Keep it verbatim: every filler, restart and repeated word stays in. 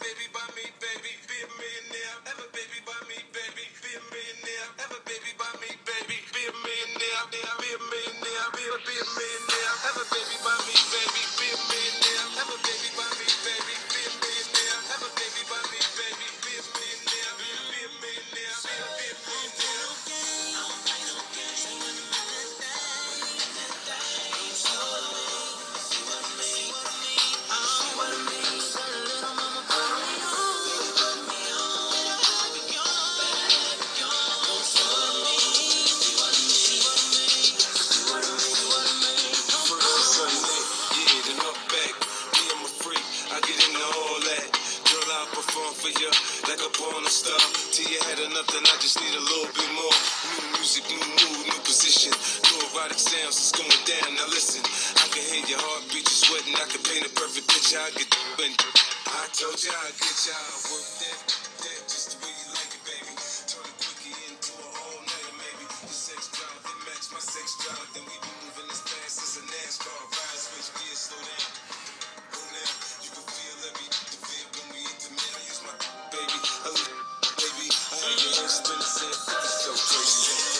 baby by me, baby, be a millionaire. Have a baby by me, baby, be a millionaire. Have a baby by me, baby, be a millionaire. Be a millionaire, be a, be a millionaire. Have a baby by me, baby, be a millionaire. Have a baby by me, baby, be a millionaire. Have a baby by me, baby, be a millionaire. Be a, be a millionaire, be a, be a millionaire. For you, like a porn star. Till you had enough, then I just need a little bit more. New music, new mood, new position. New erotic sounds, it's going down. Now listen, I can hear your heartbeat, you sweating. I can paint a perfect picture. I get when I told you I'd get you. I work that, that just the way you like it, baby. Turn a quickie into a whole night, maybe. The sex drive, it match my sex drive. Then we be moving as fast as a NASCAR ride. Switch gears, slow down. Oh, now you can feel every the feel when we intimate. I use my baby, I, baby, I heard your hands spin the sand, so crazy.